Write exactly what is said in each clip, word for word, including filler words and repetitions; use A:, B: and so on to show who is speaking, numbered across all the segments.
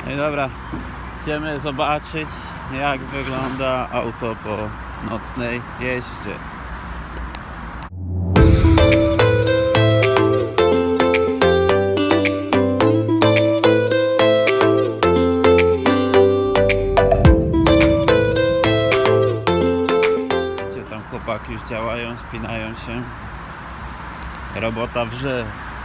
A: No i dobra, idziemy zobaczyć, jak wygląda auto po nocnej jeździe. Gdzie tam chłopaki już działają, spinają się. Robota wrze.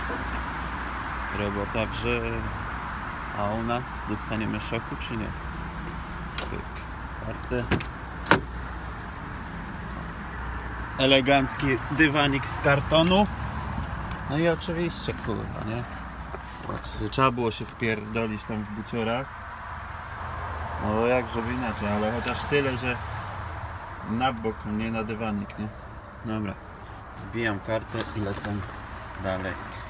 A: Robota wrze. A u nas dostaniemy szoku czy nie? Pyk. Karty. Elegancki dywanik z kartonu. No i oczywiście kurwa, nie? Zobaczcie, trzeba było się wpierdolić tam w buciorach. No jak żeby inaczej, ale chociaż tyle, że na bok, nie na dywanik, nie? Dobra. Wbijam kartę i lecę dalej.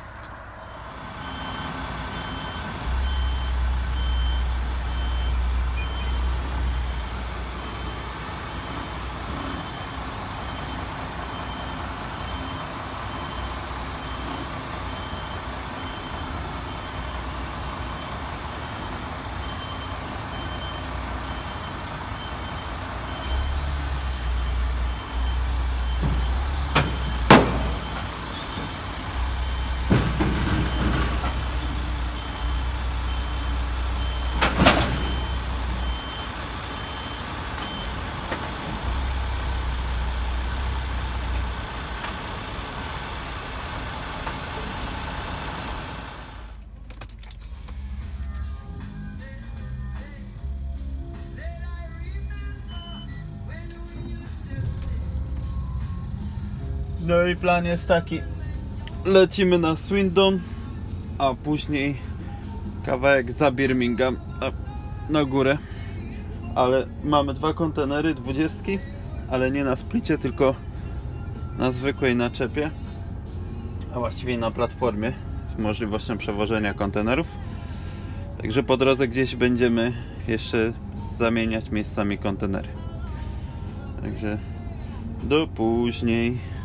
A: No i plan jest taki, lecimy na Swindon, a później kawałek za Birmingham na górę, ale mamy dwa kontenery, dwudziestki, ale nie na splicie, tylko na zwykłej naczepie, a właściwie na platformie z możliwością przewożenia kontenerów. Także po drodze gdzieś będziemy jeszcze zamieniać miejscami kontenery. Także do później.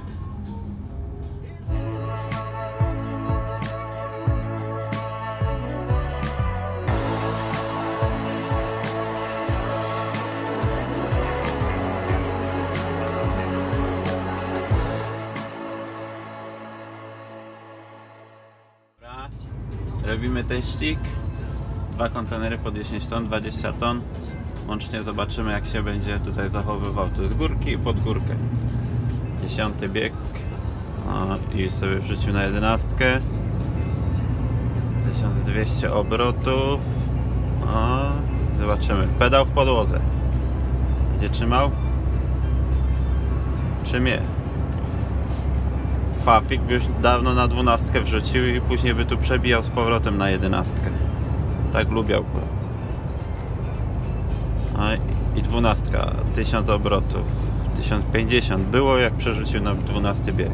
A: Robimy teścik. Dwa kontenery po dziesięć ton, dwadzieścia ton. Łącznie zobaczymy, jak się będzie tutaj zachowywał. To jest górki i pod górkę. Dziesiąty bieg. O, i sobie wrzucił na jedenastkę. tysiąc dwieście obrotów. O, zobaczymy. Pedał w podłodze. Będzie trzymał? Czy mnie? Fafik by już dawno na dwunastkę wrzucił i później by tu przebijał z powrotem na jedenastkę. Tak lubiał. No i dwunastka, tysiąc obrotów, tysiąc pięćdziesiąt było, jak przerzucił na dwunasty bieg.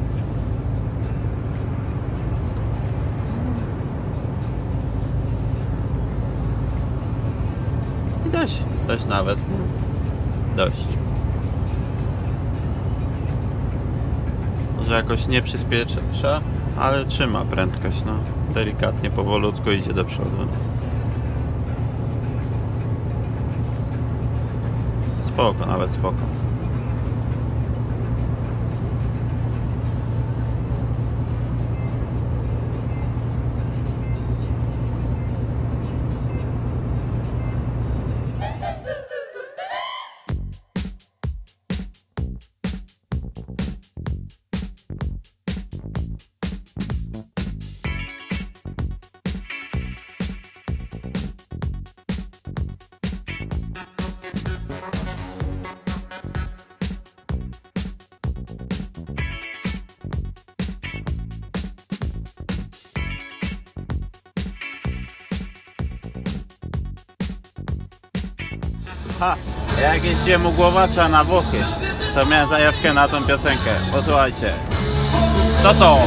A: I dość, dość nawet. Dość. Może jakoś nie przyspiesza, ale trzyma prędkość, no. Delikatnie, powolutku idzie do przodu. Spoko, nawet spoko. Ha! Jak jeździłem u Głowacza na Włochy, to miałem zajawkę na tą piosenkę. Posłuchajcie. Co to?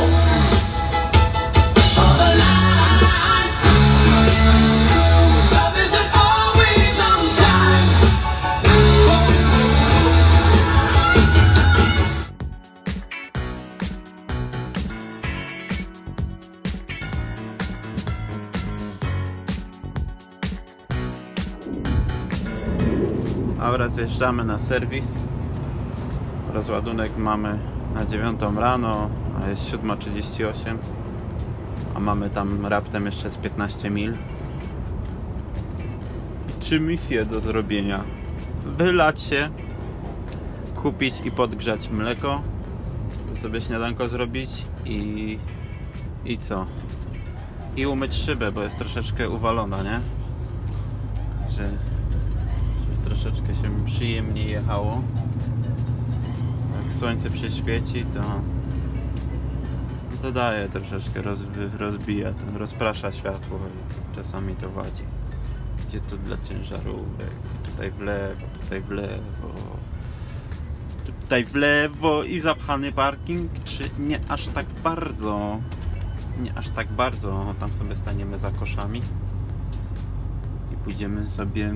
A: Dobra, zjeżdżamy na serwis. Rozładunek mamy na dziewiątą rano, a jest siódma trzydzieści osiem, a mamy tam raptem jeszcze z piętnaście mil. Trzy misje do zrobienia: wylać się, kupić i podgrzać mleko, sobie śniadanko zrobić i i co? I umyć szybę, bo jest troszeczkę uwalona, nie? Że, że troszeczkę się przyjemnie jechało. Jak słońce przyświeci, to to daje troszeczkę, rozbi rozbija, to rozprasza światło i czasami to wadzi. Gdzie tu dla ciężarówek, tutaj w lewo, tutaj w lewo, tutaj w lewo i zapchany parking, czy nie aż tak bardzo? Nie aż tak bardzo, tam sobie staniemy za koszami i pójdziemy sobie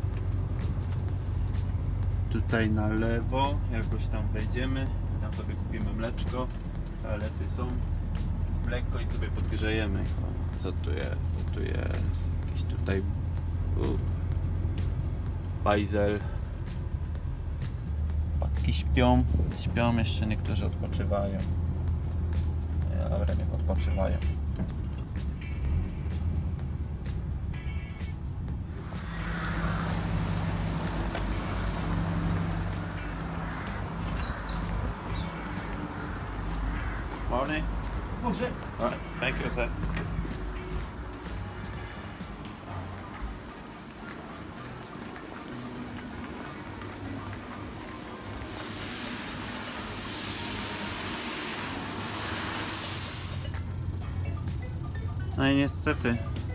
A: tutaj na lewo, jakoś tam wejdziemy, tam sobie kupimy mleczko, toalety są, mleko i sobie podgrzejemy. O, co tu jest, co tu jest, jakiś tutaj uh, bajzel, patki śpią, śpią jeszcze, niektórzy odpoczywają. Dobra, niech odpoczywają. Morning.
B: Dobrze.
A: Alright, thank you, sir. No i niestety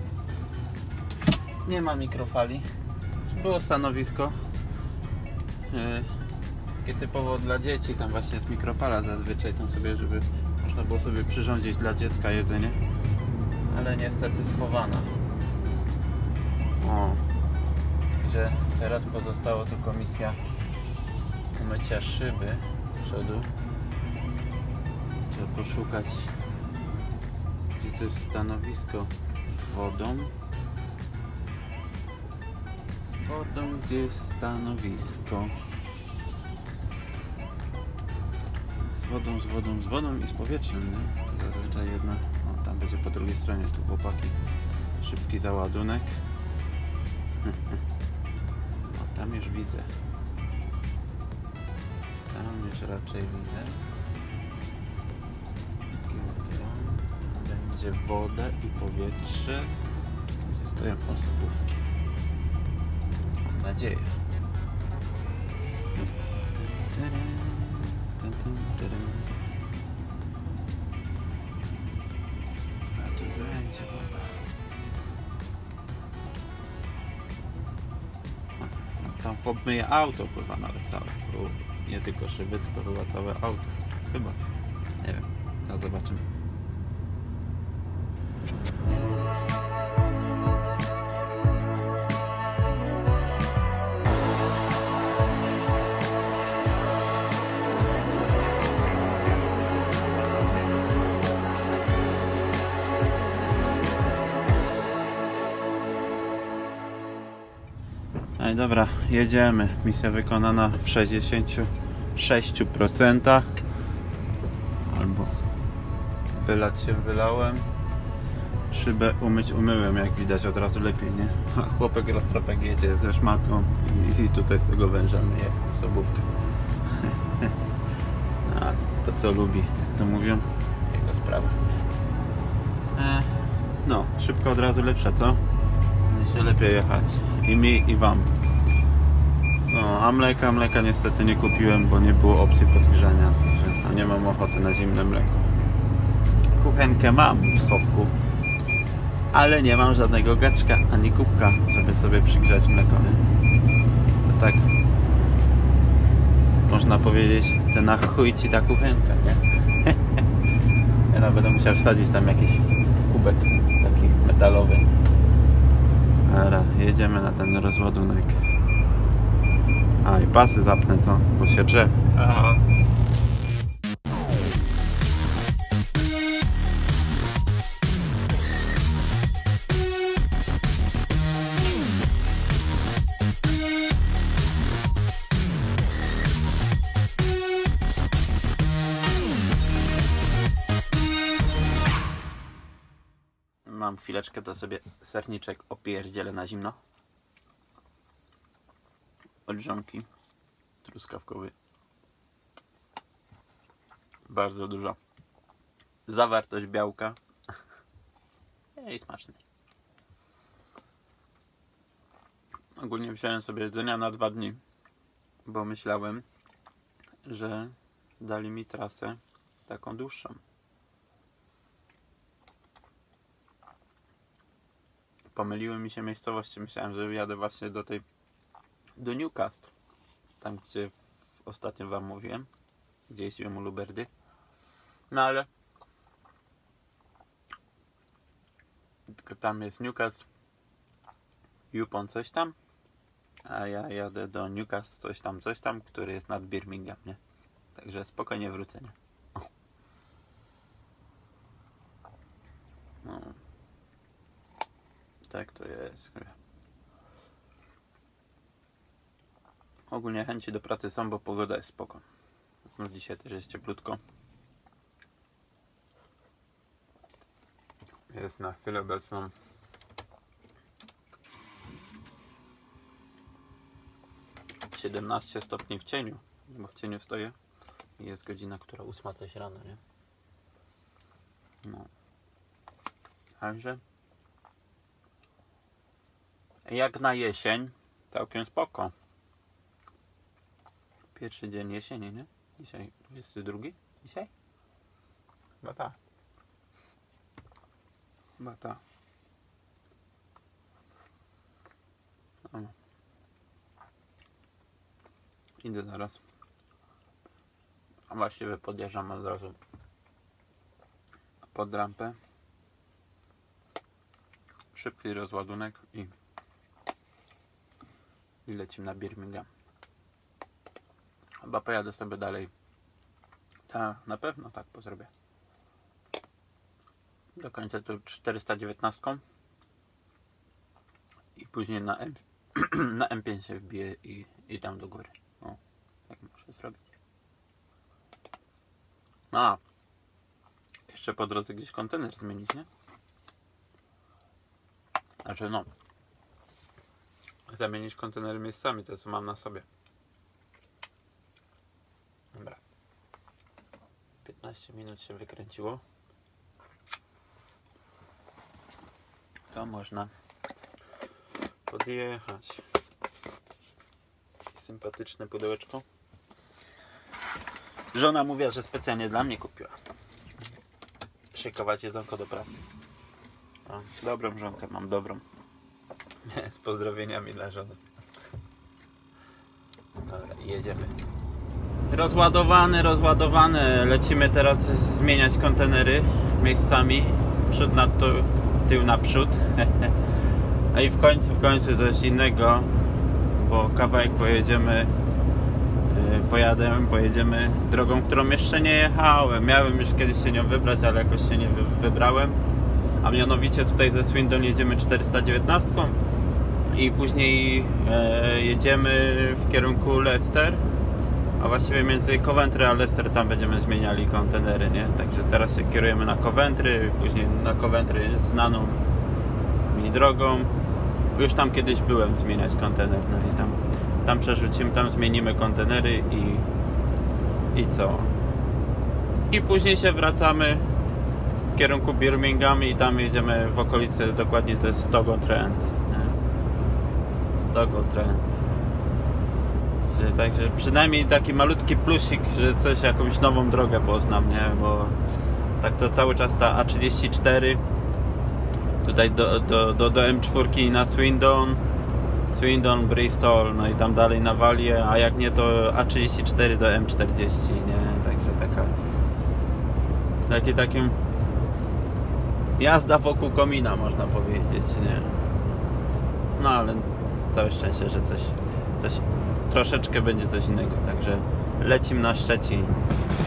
A: nie ma mikrofali. Było stanowisko yy, takie typowo dla dzieci, tam właśnie jest mikrofala zazwyczaj, tam sobie, żeby można było sobie przyrządzić dla dziecka jedzenie, ale niestety schowana. O, że teraz pozostała tylko misja umycia szyby z przodu. Trzeba poszukać, gdzie to jest stanowisko z wodą. Z wodą, gdzie jest stanowisko. Z wodą, z wodą, z wodą i z powietrzem, nie? To zazwyczaj jedna. O, tam będzie po drugiej stronie, tu chłopaki. Szybki załadunek. O, tam już widzę. Tam już raczej widzę. Będzie woda i powietrze, gdzie stoją osobówki. Mam nadzieję. A tu będzie woda. A tam pomyje auto pływa nawet całe. Nie tylko szyby, tylko chyba całe auto. Chyba. Nie wiem. No zobaczymy. No i dobra, jedziemy. Misja wykonana w sześćdziesięciu sześciu procentach. Albo wylać się wylałem. Szybę umyć umyłem, jak widać od razu lepiej, nie? A chłopek roztropek jedzie ze szmatą i, i tutaj z tego węża myje osobówkę. A to co lubi, jak to mówią, jego sprawa. E, no, szybko od razu lepsza, co? Będzie się lepiej jechać. I mi, i wam. No, a mleka, mleka niestety nie kupiłem, bo nie było opcji podgrzania. A nie mam ochoty na zimne mleko. Kuchenkę mam w schowku, ale nie mam żadnego gaczka ani kubka, żeby sobie przygrzać mleko. To tak można powiedzieć, to na chuj ci ta kuchenka, nie? Ja nawet będę musiał wsadzić tam jakiś kubek taki metalowy. Dobra, jedziemy na ten rozładunek. A i pasy zapnę, co? Bo się drze. Aha. mam chwileczkę, to sobie serniczek opierdzielę na zimno. Od żonki truskawkowy. Bardzo duża zawartość białka. I smaczny. Ogólnie wziąłem sobie jedzenia na dwa dni, bo myślałem, że dali mi trasę taką dłuższą. Pomyliły mi się miejscowości. Myślałem, że jadę właśnie do tej do Newcastle, tam gdzie w, ostatnio wam mówiłem, gdzie jeździłem u Luberdy. No ale tylko tam jest Newcastle upon coś tam, a ja jadę do Newcastle coś tam, coś tam, który jest nad Birmingham, nie? Także spokojnie wrócę, nie? No. Tak to jest. Ogólnie chęci do pracy są, bo pogoda jest spoko. Znów dzisiaj też jest cieplutko. Jest na chwilę obecną siedemnaście stopni w cieniu, bo w cieniu stoję i jest godzina, która ósma coś rano, nie? No. Także jak na jesień całkiem spoko. Pierwszy dzień jesieni, nie? Dzisiaj dwudziesty drugi? Dzisiaj? Chyba tak. Chyba tak. No. Idę zaraz. A właściwie podjeżdżam od razu pod rampę. Szybki rozładunek i, i lecimy na Birmingham. Chyba pojadę sobie dalej. Tak, na pewno tak pozrobię. Do końca tu czterysta dziewiętnaście i później na, M, na M pięć się wbiję i, i tam do góry. O, tak muszę zrobić. A, jeszcze po drodze gdzieś kontener zmienić, nie? Znaczy no, zamienić kontenery miejscami, to co mam na sobie. Dobra. piętnaście minut się wykręciło. To można podjechać. Sympatyczne pudełeczko. Żona mówiła, że specjalnie dla mnie kupiła. Szykować jedzonko do pracy. O, dobrą żonkę mam, dobrą. Z pozdrowieniami dla żony. Dobra, jedziemy. Rozładowany, rozładowany. Lecimy teraz zmieniać kontenery miejscami. Przód na tył, tył na przód. A i w końcu, w końcu coś innego, bo kawałek pojedziemy, pojadę, pojedziemy drogą, którą jeszcze nie jechałem. Miałem już kiedyś się nią wybrać, ale jakoś się nie wybrałem. A mianowicie tutaj ze Swindon jedziemy czterysta dziewiętnaście i później e, jedziemy w kierunku Leicester, a właściwie między Coventry a Leicester tam będziemy zmieniali kontenery, nie? Także teraz się kierujemy na Coventry, później na Coventry jest znaną mi drogą. Już tam kiedyś byłem zmieniać kontener, no i tam, tam przerzucimy, tam zmienimy kontenery i i co? I później się wracamy w kierunku Birmingham i tam jedziemy w okolicy, dokładnie to jest Stoke-on-Trent. Stoke-on-Trent. Także przynajmniej taki malutki plusik, że coś, jakąś nową drogę poznam, nie? Bo tak to cały czas ta A trzydzieści cztery tutaj do, do, do, do M cztery na Swindon, Swindon, Bristol, no i tam dalej na Walię, a jak nie to A trzydzieści cztery do M czterdzieści, nie? Także taka taki takim jazda wokół komina, można powiedzieć, nie? No ale całe szczęście, że coś, coś troszeczkę będzie coś innego, także lecimy na Szczecin.